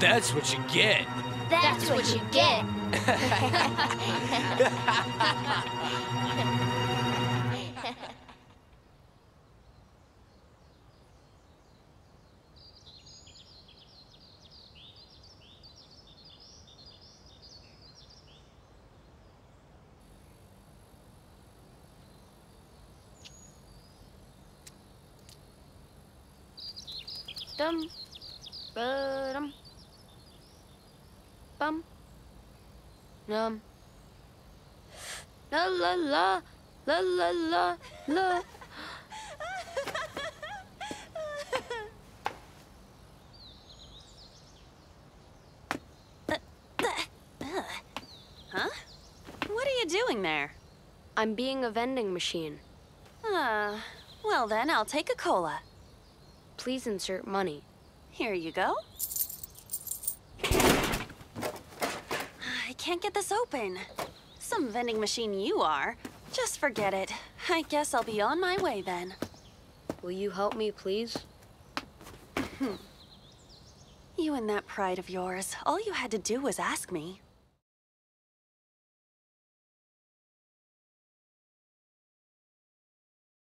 That's what you get. That's what you get. Dum, ba-dum, bum, la la la, la la la la. Huh? What are you doing there? I'm being a vending machine. Well then, I'll take a cola. Please insert money. Here you go. I can't get this open. Some vending machine you are. Just forget it. I guess I'll be on my way then. Will you help me, please? You and that pride of yours. All you had to do was ask me.